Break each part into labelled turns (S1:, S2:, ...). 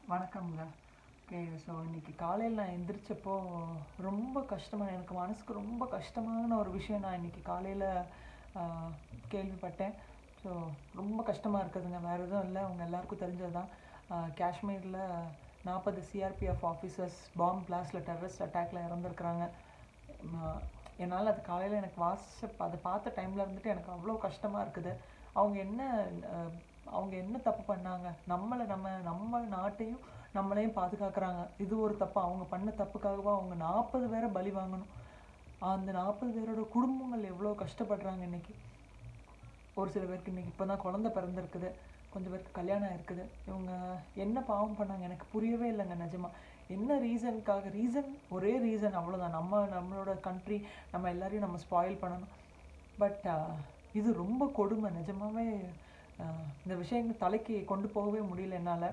S1: வணக்கம்ங்க. Okay. So இன்னைக்கு காலையில் நான் எந்திரிச்சப்போ ரொம்ப கஷ்டமாக எனக்கு மனசுக்கு ரொம்ப கஷ்டமான ஒரு விஷயம் நான் இன்னைக்கு காலையில் கேள்விப்பட்டேன். ஸோ ரொம்ப கஷ்டமாக இருக்குதுங்க. வேறு எதுவும் இல்லை, அவங்க எல்லாருக்கும் தெரிஞ்சது தான். காஷ்மீரில் 40 சிஆர்பிஎஃப் ஆஃபீஸர்ஸ் பாம்பு பிளாஸ்டில் டெரரிஸ்ட் அட்டாக்ல இறந்துருக்குறாங்க. என்னால் அது காலையில் எனக்கு அதை பார்த்த டைமில் இருந்துட்டு எனக்கு அவ்வளோ கஷ்டமாக இருக்குது. அவங்க என்ன அவங்க என்ன தப்பு பண்ணாங்க? நம்ம நாட்டையும் நம்மளையும் பாதுகாக்கிறாங்க. இது ஒரு தப்பு. அவங்க பண்ண தப்புக்காகவா அவங்க 40 பேரை பலி வாங்கணும்? அந்த 40 பேரோட குடும்பங்கள் எவ்வளோ கஷ்டப்படுறாங்க இன்னைக்கு. ஒரு சில பேருக்கு இன்னைக்கு இப்போ தான் குழந்தை பிறந்திருக்குது, கொஞ்சம் பேருக்கு கல்யாணம் இருக்குது. இவங்க என்ன பாவம் பண்ணாங்க எனக்கு புரியவே இல்லைங்க நிஜமா. என்ன ரீசனுக்காக? ஒரே ரீசன், அவ்வளோதான். நம்மளோட கண்ட்ரி, நம்ம எல்லாரையும் நம்ம ஸ்பாயில் பண்ணணும். பட் இது ரொம்ப கொடுமை நிஜமாவே. இந்த விஷயங்கள் தலைக்கு கொண்டு போகவே முடியல என்னால்.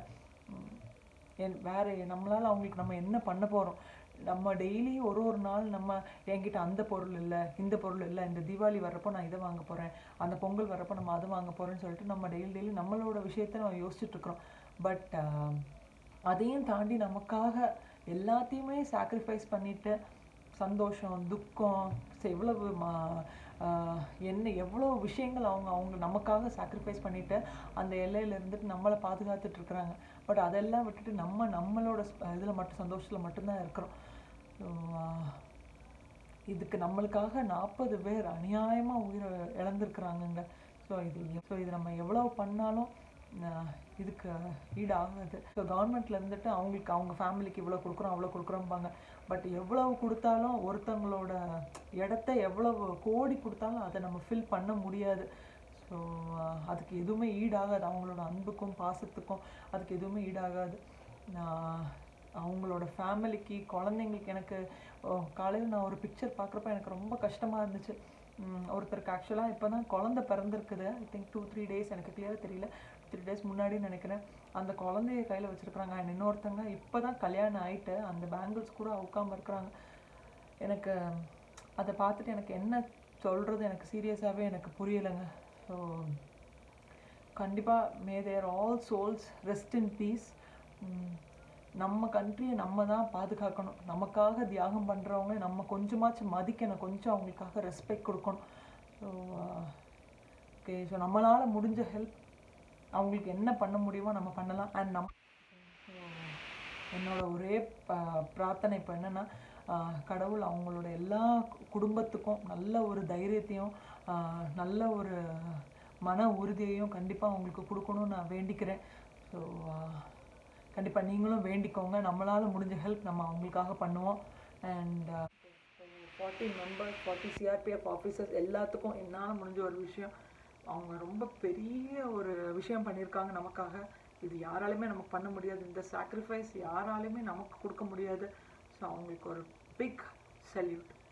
S1: வேறு நம்மளால் அவங்களுக்கு நம்ம என்ன பண்ண போகிறோம்? நம்ம டெய்லி ஒரு நாள் நம்ம என்கிட்ட அந்த பொருள் இல்லை, இந்த பொருள் இல்லை, இந்த தீபாவளி வர்றப்போ நான் இதை வாங்க போகிறேன், அந்த பொங்கல் வர்றப்போ நம்ம அதை வாங்க போகிறேன்னு சொல்லிட்டு நம்ம டெய்லி நம்மளோட விஷயத்தை நம்ம யோசிச்சுட்ருக்குறோம். பட் அதையும் தாண்டி நமக்காக எல்லாத்தையுமே சாக்ரிஃபைஸ் பண்ணிவிட்டு சந்தோஷம், துக்கம், எவ்வளவு எவ்வளோ விஷயங்கள் அவங்க நமக்காக சாக்ரிஃபைஸ் பண்ணிவிட்டு அந்த எல்லையில் இருந்துட்டு நம்மளை பாதுகாத்துட்ருக்குறாங்க. பட் அதெல்லாம் விட்டுட்டு நம்மளோட இதில் மட்டும் சந்தோஷத்தில் மட்டும்தான் இருக்கிறோம். ஸோ இதுக்கு நம்மளுக்காக 40 பேர் அநியாயமாக உயிரை இழந்திருக்கிறாங்கங்க. ஸோ இது நம்ம எவ்வளோ பண்ணாலும் இதுக்கு ஈடாகாது. ஸோ கவர்மெண்ட்டில் இருந்துட்டு அவங்க ஃபேமிலிக்கு இவ்வளோ கொடுக்குறோம், அவ்வளோ கொடுக்குறோம்பாங்க. பட் எவ்வளவு கொடுத்தாலும் ஒருத்தவங்களோட இடத்த எவ்வளவு கோடி கொடுத்தாலும் அதை நம்ம ஃபில் பண்ண முடியாது. ஸோ அதுக்கு எதுவுமே ஈடாகாது. அவங்களோட அன்புக்கும் பாசத்துக்கும் அதுக்கு எதுவுமே ஈடாகாது. அவங்களோட ஃபேமிலிக்கு, குழந்தைங்களுக்கு, எனக்கு காலையில் நான் ஒரு பிக்சர் பார்க்குறப்ப எனக்கு ரொம்ப கஷ்டமாக இருந்துச்சு. ஒருத்தருக்கு ஆக்சுவலாக இப்போ தான் குழந்தை பிறந்திருக்குது. ஐ திங்க் 2-3 days, எனக்கு கிளியராக தெரியல, 3 days முன்னாடின்னு நினைக்கிறேன். அந்த குழந்தைய கையில் வச்சுருக்குறாங்க. அண்ட் இன்னொருத்தங்க இப்போ தான் கல்யாணம் ஆகிட்டு அந்த பேங்கிள்ஸ் கூட அவுக்காமல் இருக்கிறாங்க. எனக்கு அதை பார்த்துட்டு எனக்கு என்ன சொல்கிறது எனக்கு சீரியஸாகவே எனக்கு புரியலைங்க. ஸோ கண்டிப்பாக may their all souls rest in peace. நம்ம கண்ட்ரியை நம்ம தான் பாதுகாக்கணும். நமக்காக தியாகம் பண்ணுறவங்க நம்ம கொஞ்சமாச்சும் மதிக்கணும், கொஞ்சம் அவங்களுக்காக ரெஸ்பெக்ட் கொடுக்கணும். So okay. ஸோ நம்மளால் முடிஞ்ச ஹெல்ப் அவங்களுக்கு என்ன பண்ண முடியுமோ நம்ம பண்ணலாம். அண்ட் என்னோட ஒரே பிரார்த்தனை இப்போ என்னென்னா, கடவுள் அவங்களோட எல்லா குடும்பத்துக்கும் நல்ல ஒரு தைரியத்தையும் நல்ல ஒரு மன உறுதியையும் கண்டிப்பாக அவங்களுக்கு கொடுக்கணும்னு நான் வேண்டிக்கிறேன். ஸோ கண்டிப்பாக நீங்களும் வேண்டிக்கோங்க. நம்மளால் முடிஞ்ச ஹெல்ப் நம்ம அவங்களுக்காக பண்ணுவோம். அண்ட் 40 மெம்பர்ஸ், 40 சிஆர்பிஎஃப் ஆஃபீஸர்ஸ் எல்லாத்துக்கும் என்னால் முடிஞ்ச ஒரு விஷயம், அவங்க ரொம்ப பெரிய ஒரு விஷயம் பண்ணியிருக்காங்க நமக்காக. இது யாராலையுமே நமக்கு பண்ண முடியாது. இந்த சாக்ரிஃபைஸ் யாராலையுமே நமக்கு கொடுக்க முடியாது. ஸோ அவங்களுக்கு ஒரு பிக் சல்யூட்.